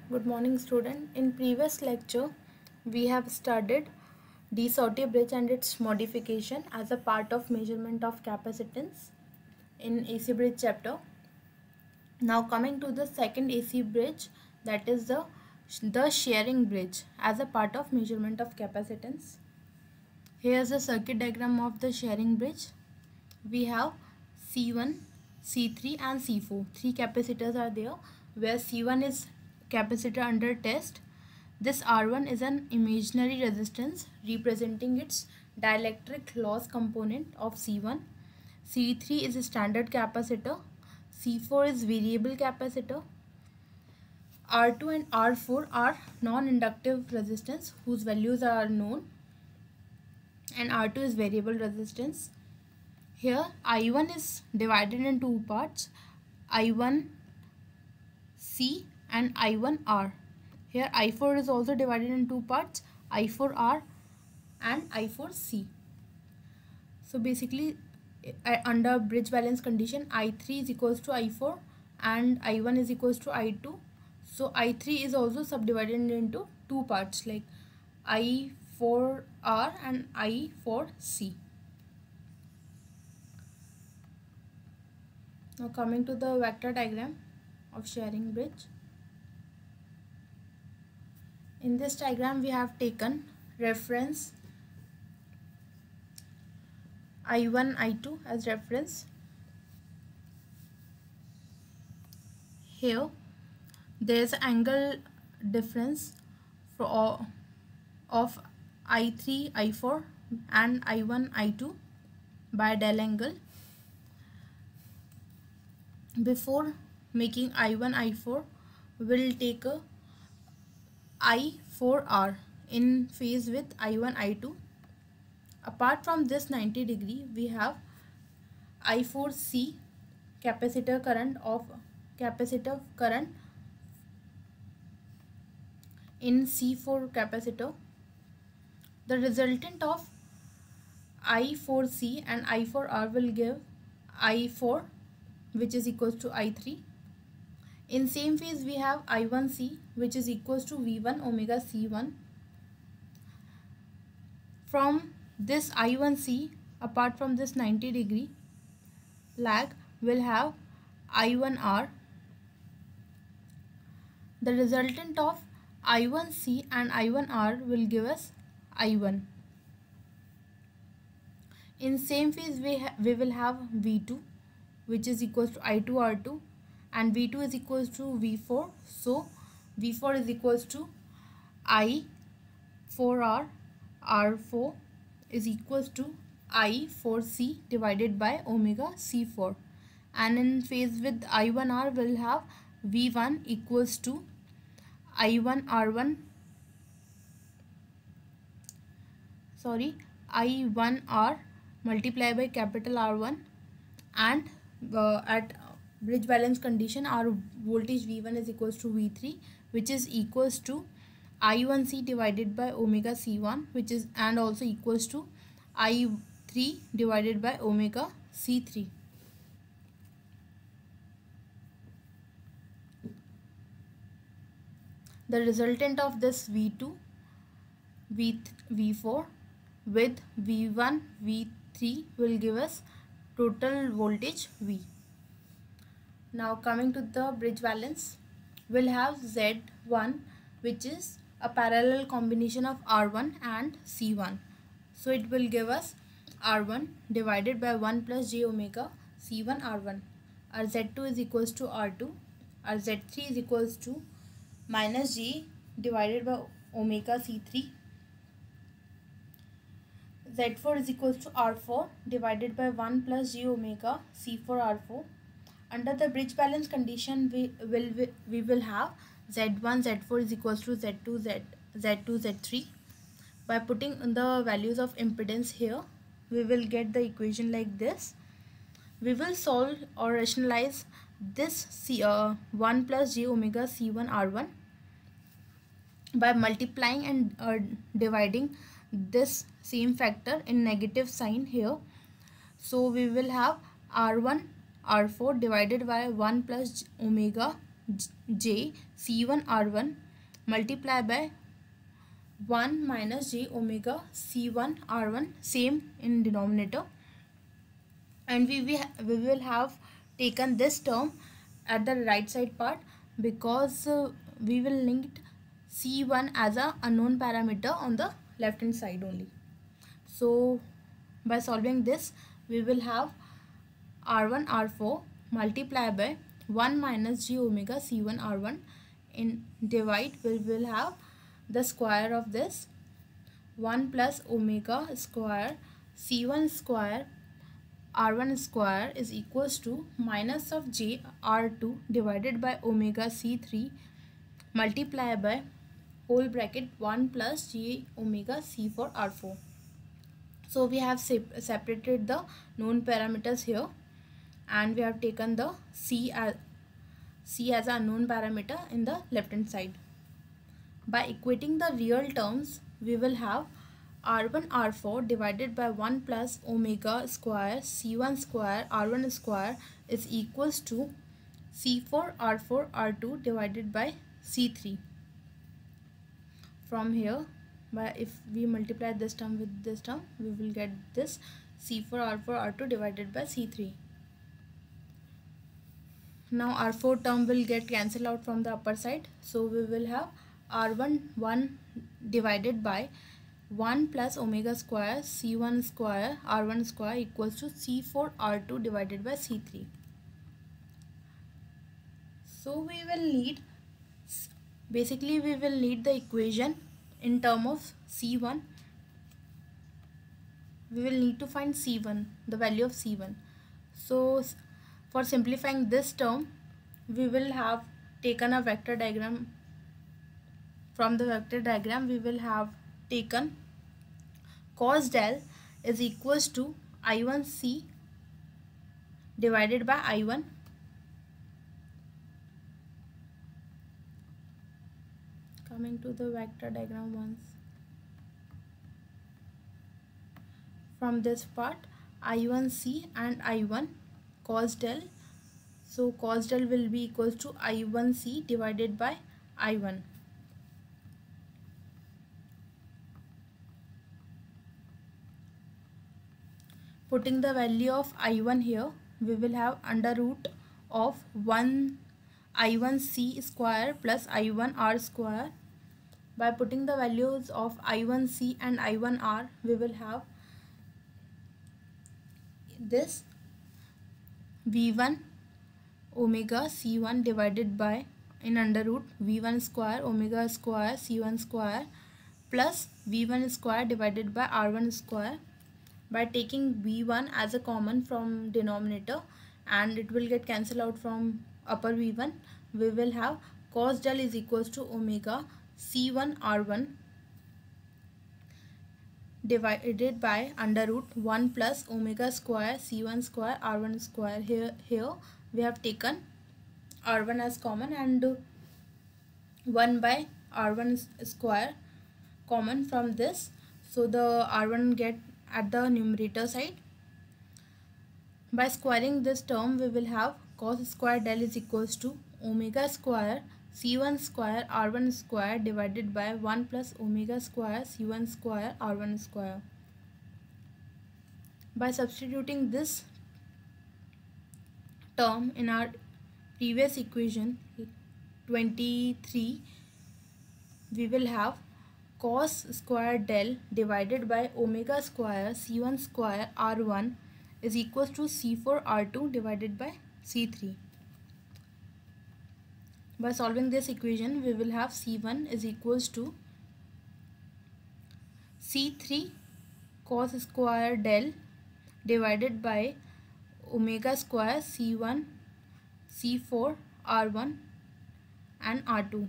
Good morning, student. In previous lecture, we have studied de Sauty bridge and its modification as a part of measurement of capacitance in AC bridge chapter. Now coming to the second AC bridge, that is the shearing bridge as a part of measurement of capacitance. Here is the circuit diagram of the shearing bridge. We have C1, C3 and C4. Three capacitors are there, where C1 is capacitor under test. This R1 is an imaginary resistance representing its dielectric loss component of C1. C3 is a standard capacitor. C4 is variable capacitor. R2 and R4 are non-inductive resistance whose values are known, and R2 is variable resistance. Here I1 is divided in two parts, I1C and I1R. Here I4 is also divided in two parts, I4R and I4C. So basically under bridge balance condition, I3 is equals to I4 and I1 is equals to I2. So I3 is also subdivided into two parts like I4R and I4C. Now coming to the vector diagram of shearing bridge. In this diagram we have taken reference I1, I2 as reference. Here there is angle difference of I3, I4 and I1, I2 by del angle. Before making I1, I4, we'll take a I4R in phase with I1, I2. Apart from this 90 degree, we have I4C capacitor current in C4 capacitor. The resultant of I4C and I4R will give I4, which is equals to I3. In same phase we have I1C, which is equals to V1 omega C1. From this I1C, apart from this 90 degree lag, we'll have I1R. The resultant of I1C and I1R will give us I1. In same phase we will have V2, which is equals to I2R2, and V2 is equals to V4. So V4 is equals to I4R, R4 is equals to I4C divided by omega C4. And in phase with I1R we'll have V1 equals to I1R1, I1R multiplied by capital R1, and at bridge balance condition our voltage V1 is equals to V3, which is equals to I1C divided by omega C1, which is and also equals to I3 divided by omega C3. The resultant of this V2, V4 with V1, V3 will give us total voltage V. Now coming to the bridge balance, we'll have Z1, which is a parallel combination of R1 and C1. So it will give us R1 divided by 1 plus j omega C1 R1. Our Z2 is equals to R2. Our Z3 is equals to minus j divided by omega C3. Z4 is equals to R4 divided by 1 plus j omega C4 R4. Under the bridge balance condition, we will have Z1, Z4 is equals to Z2, Z3. By putting the values of impedance here, we will get the equation like this. We will solve or rationalize this 1 plus j omega C1 R1 by multiplying and dividing this same factor in negative sign here. So we will have R1 R4 divided by 1 plus omega j c1 r1 multiply by 1 minus j omega c1 r1, same in denominator, and we will have taken this term at the right side part because we will link c1 as a unknown parameter on the left hand side only. So by solving this, we will have r1 r4 multiply by 1 minus j omega c1 r1, in divide we will have the square of this 1 plus omega square c1 square r1 square is equals to minus of j r2 divided by omega c3 multiply by whole bracket 1 plus j omega c4 r4. So we have separated the known parameters here, and we have taken the c as a unknown parameter in the left hand side. By equating the real terms, we will have r1 r4 divided by 1 plus omega square c1 square r1 square is equals to c4 r4 r2 divided by c3. From here, if we multiply this term with this term, we will get this c4 r4 r2 divided by c3. Now r4 term will get cancelled out from the upper side, so we will have r1 1 divided by 1 plus omega square c1 square r1 square equals to c4 r2 divided by c3. So we will need, basically we will need the equation in term of c1. We will need to find c1, the value of c1. So for simplifying this term, we will have taken a vector diagram. From the vector diagram, we will have taken cos del is equals to I1c divided by I1. Coming to the vector diagram once. From this part, I1c and I1 cos del. So cos del will be equals to I1c divided by I1. Putting the value of I1 here, we will have under root of 1 I1c square plus I1r square. By putting the values of I1c and I1r, we will have this V1 omega C1 divided by, in under root, V1 square omega square C1 square plus V1 square divided by R1 square. By taking V1 as a common from denominator, and it will get cancelled out from upper V1, we will have cos del is equals to omega C1 R1 divided by under root 1 plus omega square C1 square R1 square. Here we have taken R1 as common and 1 by R1 square common from this. So the R1 get at the numerator side. By squaring this term, we will have cos square del is equals to omega square C1 square R1 square divided by 1 plus omega square C1 square R1 square. By substituting this term in our previous equation 23, we will have cos square del divided by omega square C1 square R1 is equals to C4 R2 divided by C3. By solving this equation, we will have C1 is equals to C3 cos square del divided by omega square C1 C4 R1 and R2.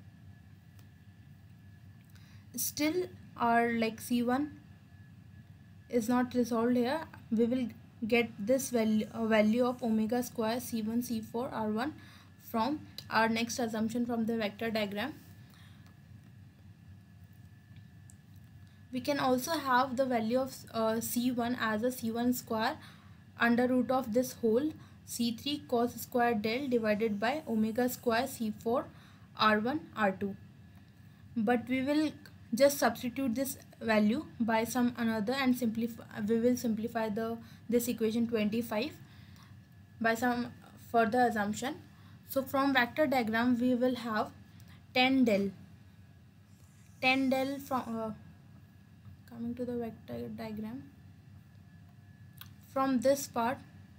Still our C1 is not resolved here. We will get this value of omega square C1 C4 R1 from our next assumption from the vector diagram. We can also have the value of C1 as a C1 square under root of this whole C3 cos square del divided by omega square C4 R1 R2. But we will just substitute this value by some another and we will simplify this equation 25 by some further assumption. So from vector diagram we will have 10 del from coming to the vector diagram. From this part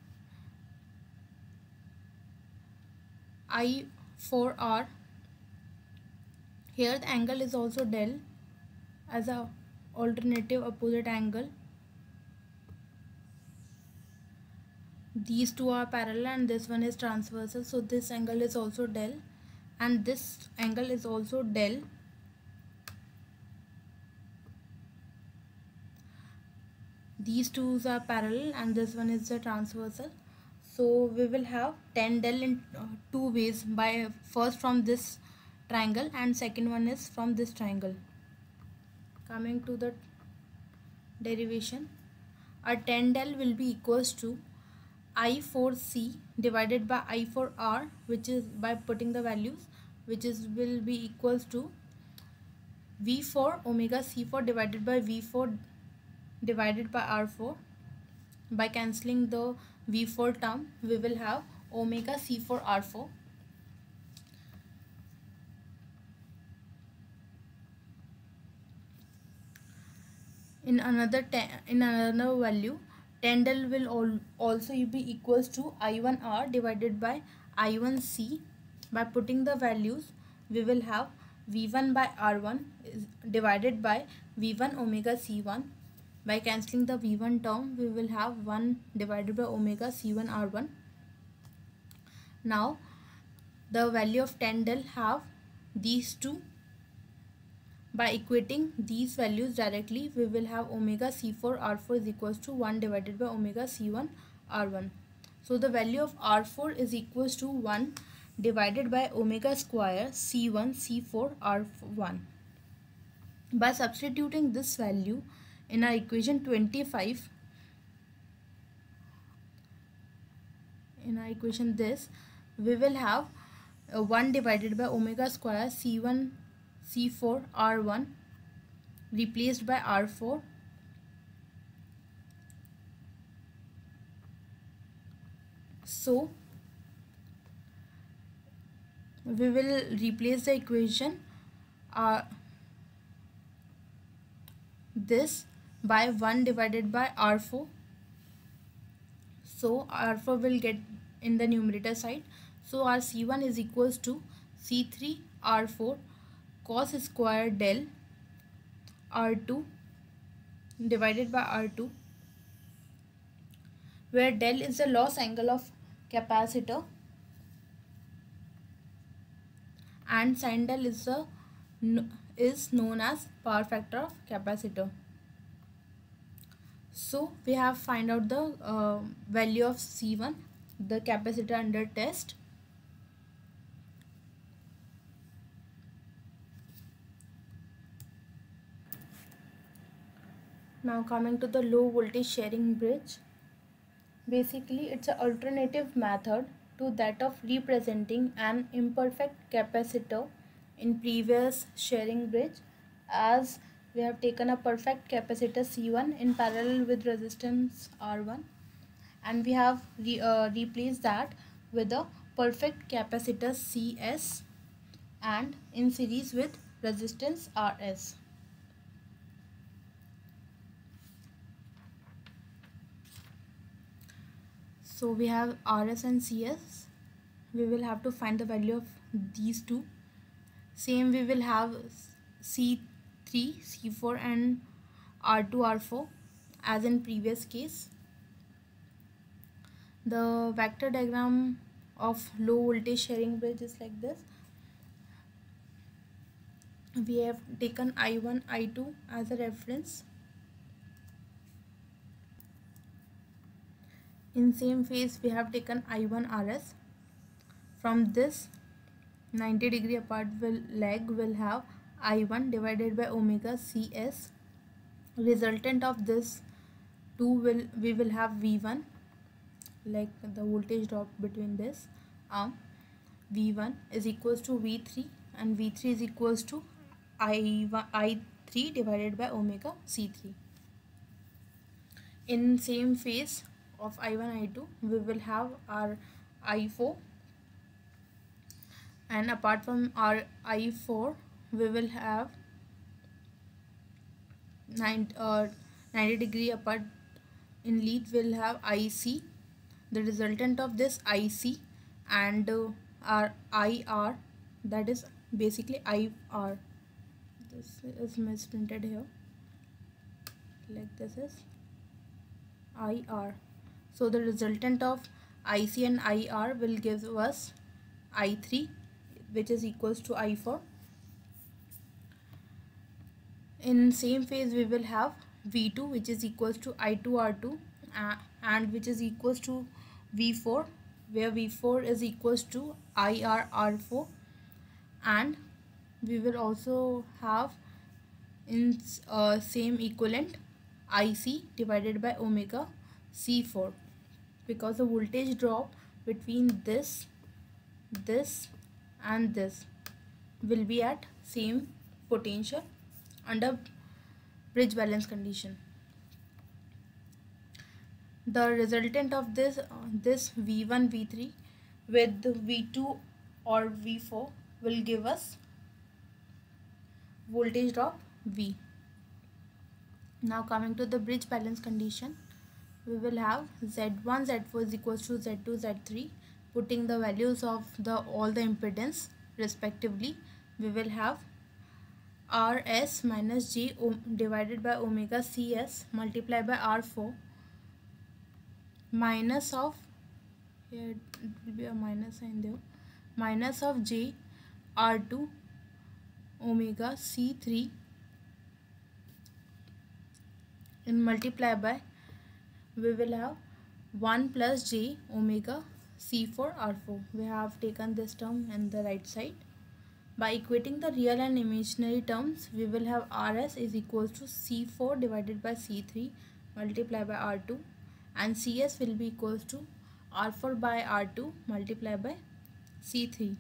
I4R, here the angle is also del as a alternative opposite angle. These two are parallel and this one is transversal, so this angle is also del and this angle is also del. These two are parallel and this one is the transversal. So we will have 10 del in two ways, by first from this triangle and second one is from this triangle. Coming to the derivation, our 10 del will be equals to I4C divided by I4R, which is by putting the values, which is will be equals to V4 omega C4 divided by V4 divided by R4. By cancelling the V4 term, we will have omega C4 R4. In another value, 10 del will also be equals to I1R divided by I1C. By putting the values, we will have V1 by R1 is divided by V1 omega C1. By cancelling the V1 term, we will have 1 divided by omega C1 R1. Now, the value of 10 del have these two. By equating these values directly, we will have omega C4 R4 is equals to 1 divided by omega C1 R1. So the value of R4 is equals to 1 divided by omega square C1 C4 R1. By substituting this value in our equation 25, in our equation this, we will have 1 divided by omega square C1 C4 R1 replaced by R4. So we will replace the equation this by 1 divided by R4. So R4 will get in the numerator side. So our C1 is equals to C3 R4 cos square del R2 divided by R2, where del is the loss angle of capacitor and sin del is known as power factor of capacitor. So we have find out the value of C1, the capacitor under test. Now coming to the low voltage sharing bridge. Basically, it's an alternative method to that of representing an imperfect capacitor in previous sharing bridge, as we have taken a perfect capacitor C1 in parallel with resistance R1 and we have replaced that with a perfect capacitor CS and in series with resistance RS. So we have RS and CS. We will have to find the value of these two. Same we will have C3, C4 and R2, R4 as in previous case. The vector diagram of low voltage sharing bridge is like this. We have taken I1, I2 as a reference. In same phase we have taken I1 RS. From this 90 degree apart leg will have I1 divided by omega CS. Resultant of this we will have V1 like the voltage drop between this arm. V1 is equals to V3 and V3 is equals to I3 divided by omega C3. In same phase of I1 I2 we will have our I4, and apart from our I4 we will have 90 degree apart in lead will have IC. The resultant of this IC and our IR, that is basically IR, this is misprinted here, like this is IR. So the resultant of IC and IR will give us I3, which is equals to I4. In same phase we will have V2, which is equals to I2R2 and which is equals to V4, where V4 is equals to IRR4, and we will also have in same equivalent IC divided by omega C4, because the voltage drop between this and this will be at same potential under bridge balance condition. The resultant of this V1 V3 with V2 or V4 will give us voltage drop V. Now coming to the bridge balance condition, we will have Z1 Z4 is equals to Z2 Z3. Putting the values of all the impedance respectively, we will have Rs minus J divided by omega Cs multiplied by R4 minus of, here it will be a minus sign there, minus of J R2 omega C3 and multiply by, we will have 1 plus J omega C4 R4. We have taken this term in the right side. By equating the real and imaginary terms, we will have Rs is equals to C4 divided by C3 multiplied by R2, and Cs will be equals to R4 by R2 multiplied by C3.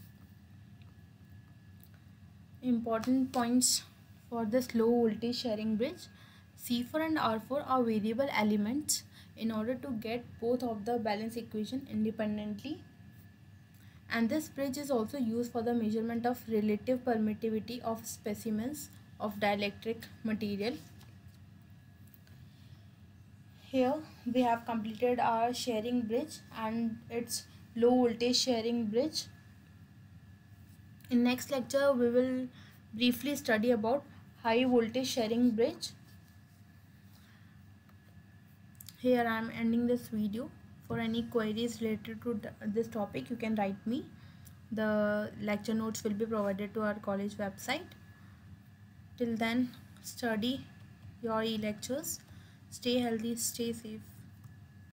Important points for this low voltage sharing bridge: C4 and R4 are variable elements. In order to get both of the balance equation independently, and this bridge is also used for the measurement of relative permittivity of specimens of dielectric material. Here we have completed our sharing bridge and its low voltage sharing bridge. In next lecture we will briefly study about high voltage sharing bridge. Here I am ending this video. For any queries related to this topic, you can write me. The lecture notes will be provided to our college website. Till then, study your e-lectures. Stay healthy, stay safe.